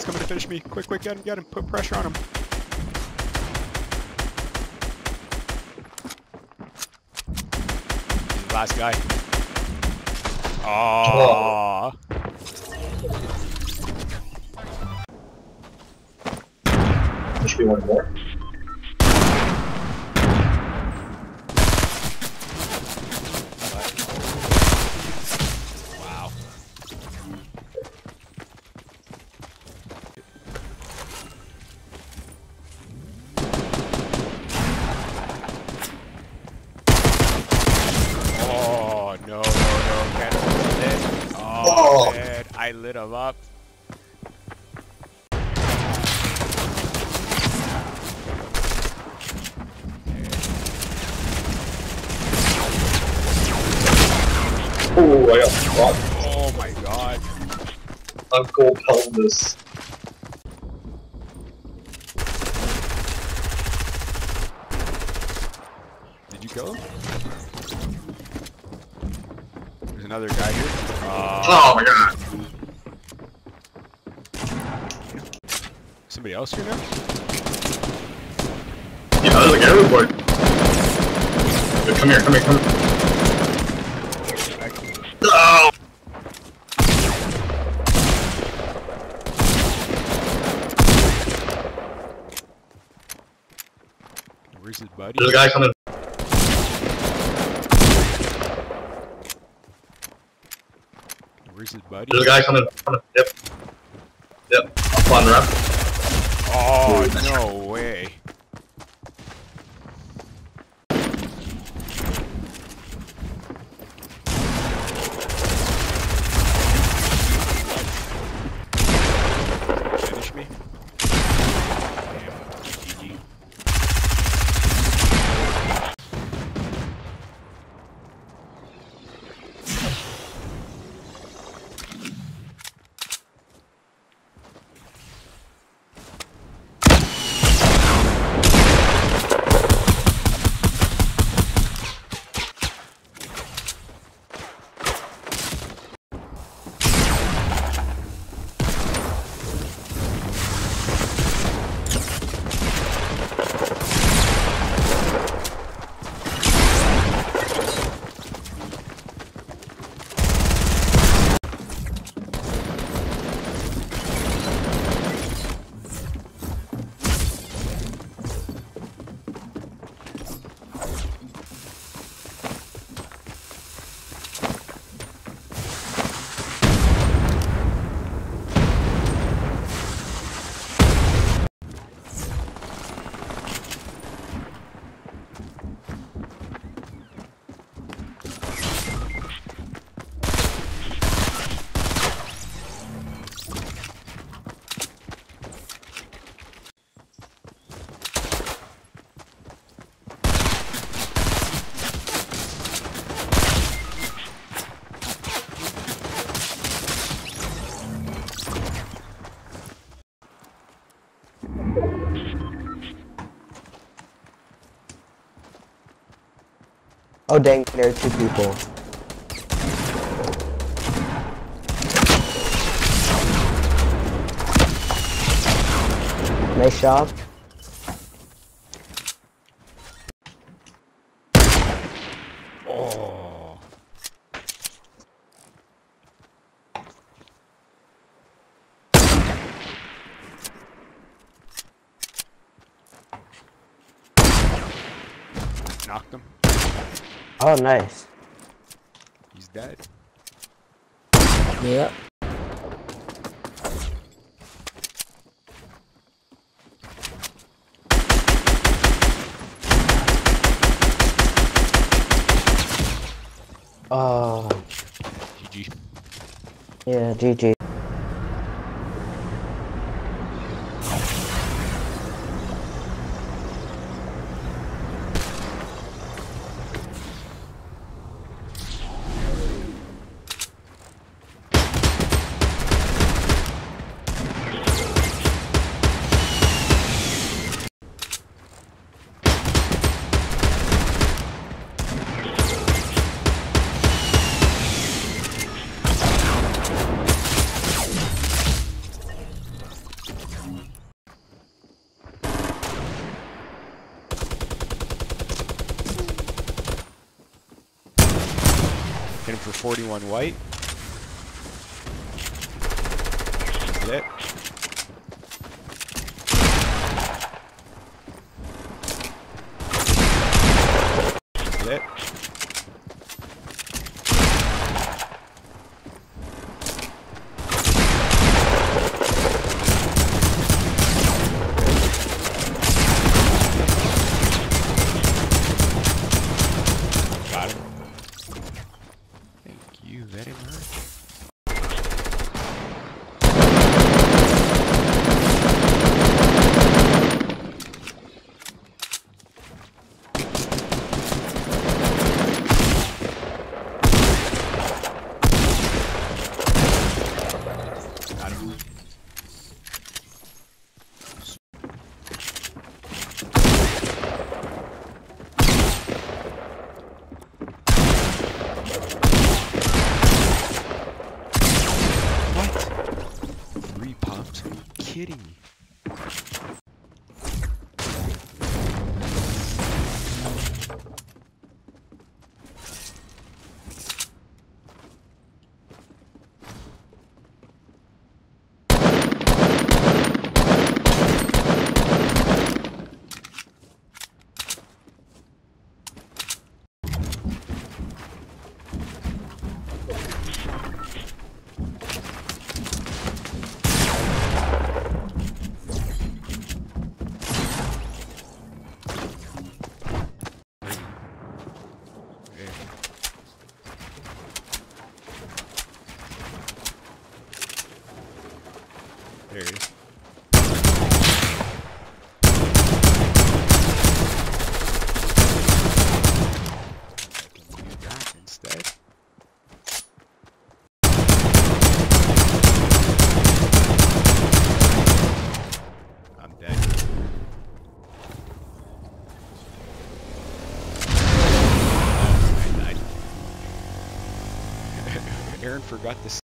coming to finish me. Quick, quick, get him. Put pressure on him. He's the last guy. Oh. There should be one more. Wow. Oh, no, can't hold it. Oh, man, I lit him up. Oh, I got shot. Oh my god. I'm gold pelvis. Did you kill him? There's another guy here. Oh my god. Somebody else here now? Yeah, there's like everybody. Come here, come here, come here. Oh! Where's his buddy? There's a guy coming. Where's his buddy? There's a guy coming. Yep. Yep. Up on the ramp. Oh, no way. Finish me? Damn, GG. Oh dang, there are two people. Nice job. Oh. Knocked him. Oh, nice. He's dead. Yep. Oh. GG. Yeah, GG. for 41 white. Lit. Lit. Got him. Thank you very much. Got him. What? 3 pops? Are you kidding me? There he is. I can do that instead. I'm dead. Oh, I died. Aaron forgot to